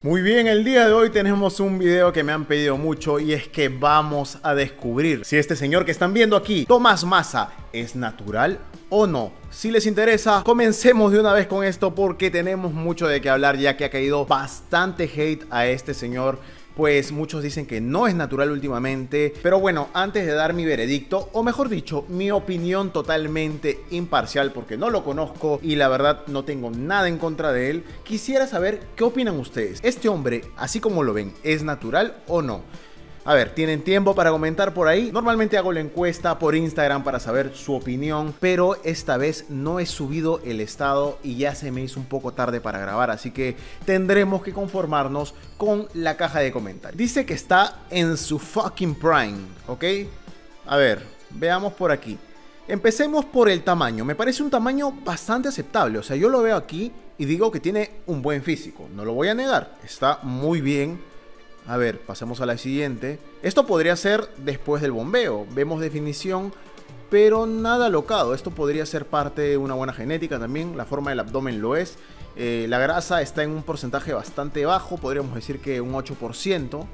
Muy bien, el día de hoy tenemos un video que me han pedido mucho y es que vamos a descubrir si este señor que están viendo aquí, Tomás Massa, es natural o no. Si les interesa, comencemos de una vez con esto porque tenemos mucho de qué hablar, ya que ha caído bastante hate a este señor. Pues muchos dicen que no es natural últimamente. Pero bueno, antes de dar mi veredicto, o mejor dicho, mi opinión totalmente imparcial, porque no lo conozco y la verdad no tengo nada en contra de él, quisiera saber qué opinan ustedes. ¿Este hombre, así como lo ven, es natural o no? A ver, ¿tienen tiempo para comentar por ahí? Normalmente hago la encuesta por Instagram para saber su opinión, pero esta vez no he subido el estado y ya se me hizo un poco tarde para grabar, así que tendremos que conformarnos con la caja de comentarios. Dice que está en su fucking prime, ¿ok? A ver, veamos por aquí. Empecemos por el tamaño. Me parece un tamaño bastante aceptable, o sea, yo lo veo aquí y digo que tiene un buen físico, no lo voy a negar, está muy bien. A ver, pasemos a la siguiente. Esto podría ser después del bombeo. Vemos definición, pero nada locado. Esto podría ser parte de una buena genética también. La forma del abdomen lo es. La grasa está en un porcentaje bastante bajo. Podríamos decir que un 8%.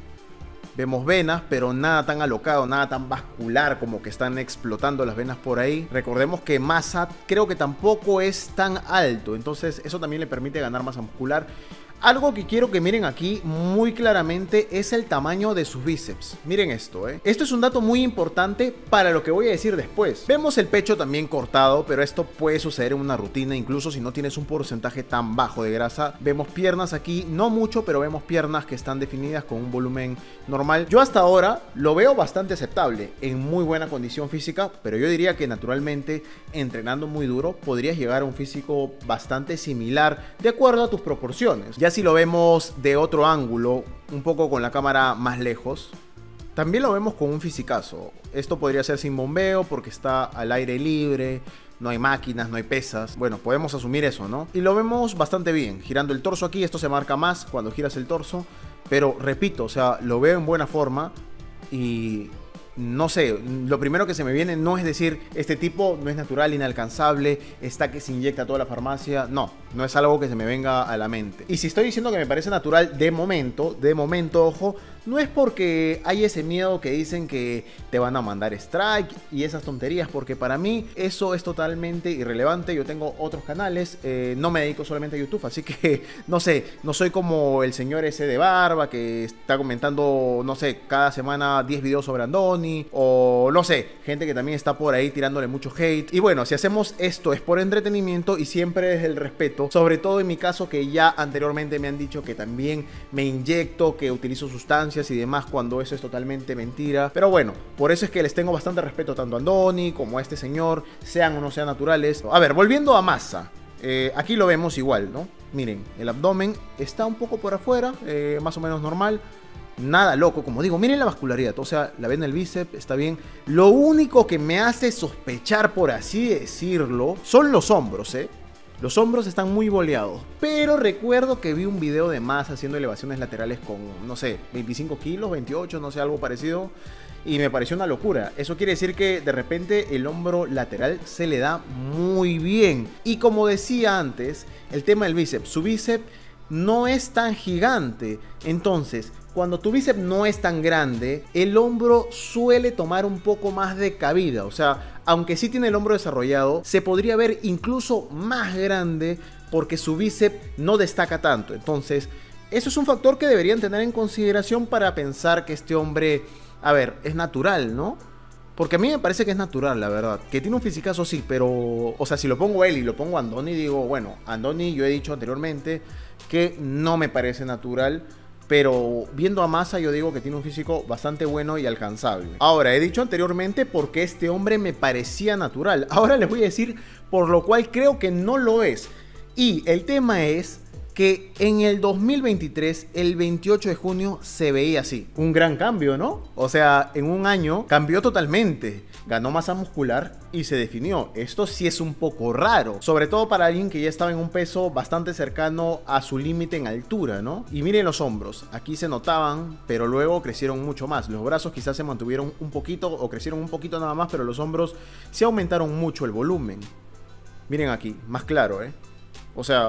Vemos venas, pero nada tan alocado, nada tan vascular como que están explotando las venas por ahí. Recordemos que Massa creo que tampoco es tan alto. Entonces eso también le permite ganar masa muscular. Algo que quiero que miren aquí muy claramente es el tamaño de sus bíceps. Miren esto, Esto es un dato muy importante para lo que voy a decir después. Vemos el pecho también cortado, pero esto puede suceder en una rutina, incluso si no tienes un porcentaje tan bajo de grasa. Vemos piernas aquí, no mucho, pero vemos piernas que están definidas con un volumen normal. Yo hasta ahora lo veo bastante aceptable, en muy buena condición física, pero yo diría que naturalmente, entrenando muy duro, podrías llegar a un físico bastante similar de acuerdo a tus proporciones. Ya si lo vemos de otro ángulo, un poco con la cámara más lejos, también lo vemos con un fisicazo. Esto podría ser sin bombeo porque está al aire libre, no hay máquinas, no hay pesas. Bueno, podemos asumir eso, ¿no? Y lo vemos bastante bien. Girando el torso aquí, esto se marca más cuando giras el torso. Pero repito, o sea, lo veo en buena forma y no sé, lo primero que se me viene no es decir, este tipo no es natural, inalcanzable, está que se inyecta toda la farmacia. No, no es algo que se me venga a la mente. Y si estoy diciendo que me parece natural de momento, ojo, no es porque hay ese miedo que dicen que te van a mandar strike y esas tonterías, porque para mí eso es totalmente irrelevante. Yo tengo otros canales, no me dedico solamente a YouTube, así que no sé, no soy como el señor ese de barba que está comentando, no sé, cada semana 10 videos sobre Andoni, o no sé, gente que también está por ahí tirándole mucho hate. Y bueno, si hacemos esto es por entretenimiento y siempre es el respeto, sobre todo en mi caso, que ya anteriormente me han dicho que también me inyecto, que utilizo sustancias y demás, cuando eso es totalmente mentira. Pero bueno, por eso es que les tengo bastante respeto tanto a Andoni como a este señor, sean o no sean naturales. A ver, volviendo a Massa, aquí lo vemos igual, ¿no? Miren, el abdomen está un poco por afuera, más o menos normal. Nada loco, como digo, miren la vascularidad, o sea, la ven el bíceps, está bien. Lo único que me hace sospechar, por así decirlo, son los hombros, Los hombros están muy boleados, pero recuerdo que vi un video de Massa haciendo elevaciones laterales con, no sé, 25 kilos, 28, no sé, algo parecido. Y me pareció una locura. Eso quiere decir que de repente el hombro lateral se le da muy bien. Y como decía antes, el tema del bíceps, su bíceps no es tan gigante. Entonces, cuando tu bíceps no es tan grande, el hombro suele tomar un poco más de cabida. O sea, aunque sí tiene el hombro desarrollado, se podría ver incluso más grande porque su bíceps no destaca tanto. Entonces, eso es un factor que deberían tener en consideración para pensar que este hombre, a ver, es natural, ¿no? Porque a mí me parece que es natural, la verdad. Que tiene un fisicazo, sí, pero, o sea, si lo pongo a él y lo pongo a Andoni, digo, bueno, Andoni yo he dicho anteriormente que no me parece natural. Pero viendo a Massa yo digo que tiene un físico bastante bueno y alcanzable. Ahora, he dicho anteriormente porque este hombre me parecía natural. Ahora les voy a decir por lo cual creo que no lo es. Y el tema es que en el 2023, el 28 de junio, se veía así. Un gran cambio, ¿no? O sea, en un año cambió totalmente. Ganó masa muscular y se definió. Esto sí es un poco raro, sobre todo para alguien que ya estaba en un peso bastante cercano a su límite en altura, ¿no? Y miren los hombros, aquí se notaban, pero luego crecieron mucho más. Los brazos quizás se mantuvieron un poquito o crecieron un poquito nada más, pero los hombros sí aumentaron mucho el volumen. Miren aquí, más claro, O sea,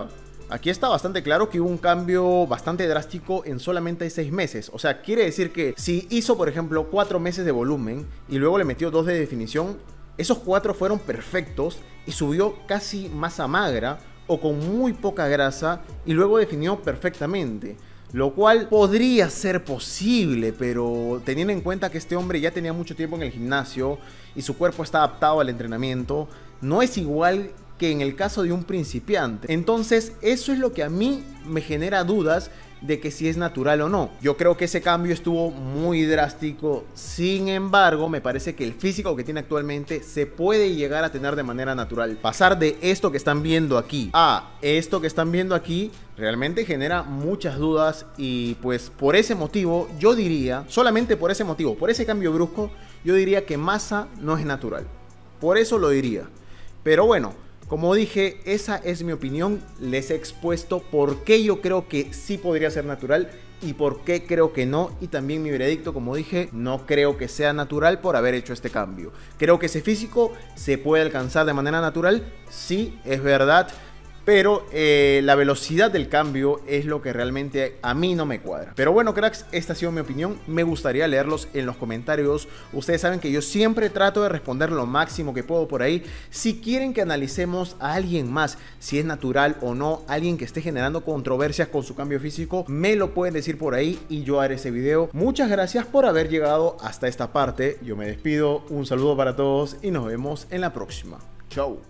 Aquí está bastante claro que hubo un cambio bastante drástico en solamente 6 meses. O sea, quiere decir que si hizo, por ejemplo, 4 meses de volumen y luego le metió 2 de definición, esos 4 fueron perfectos y subió casi masa magra o con muy poca grasa y luego definió perfectamente. Lo cual podría ser posible, pero teniendo en cuenta que este hombre ya tenía mucho tiempo en el gimnasio y su cuerpo está adaptado al entrenamiento, no es igual que en el caso de un principiante. Entonces eso es lo que a mí me genera dudas de que si es natural o no. Yo creo que ese cambio estuvo muy drástico. Sin embargo, me parece que el físico que tiene actualmente se puede llegar a tener de manera natural. Pasar de esto que están viendo aquí a esto que están viendo aquí realmente genera muchas dudas, y pues por ese motivo yo diría, solamente por ese motivo, por ese cambio brusco, yo diría que Massa no es natural. Por eso lo diría. Pero bueno, como dije, esa es mi opinión. Les he expuesto por qué yo creo que sí podría ser natural y por qué creo que no. Y también mi veredicto, como dije, no creo que sea natural por haber hecho este cambio. Creo que ese físico se puede alcanzar de manera natural, sí, es verdad. Pero la velocidad del cambio es lo que realmente a mí no me cuadra. Pero bueno, cracks, esta ha sido mi opinión. Me gustaría leerlos en los comentarios. Ustedes saben que yo siempre trato de responder lo máximo que puedo por ahí. Si quieren que analicemos a alguien más, si es natural o no, alguien que esté generando controversias con su cambio físico, me lo pueden decir por ahí y yo haré ese video. Muchas gracias por haber llegado hasta esta parte. Yo me despido, un saludo para todos y nos vemos en la próxima. Chau.